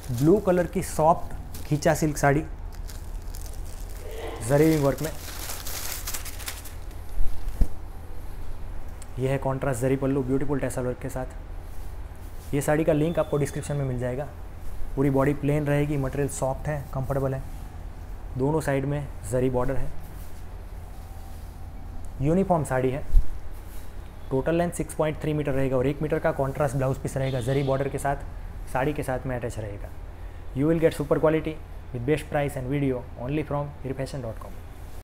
Blue colour की soft खींचा silk sari zari work में। यह है contrast zari pallu beautiful tassel work के साथ। ये साड़ी का लिंक आपको डिस्क्रिप्शन में मिल जाएगा। पूरी बॉडी प्लेन रहेगी, मटेरियल सॉफ्ट है, कंफर्टेबल है, दोनों साइड में जरी बॉर्डर है, यूनिफॉर्म साड़ी है। टोटल लेंथ 6.3 मीटर रहेगा और 1 मीटर का कॉन्ट्रास्ट ब्लाउज पीस रहेगा, जरी बॉर्डर के साथ साड़ी के साथ में अटैच रहेगा। You will get super quality with best price and video only from हीरफैशन.com।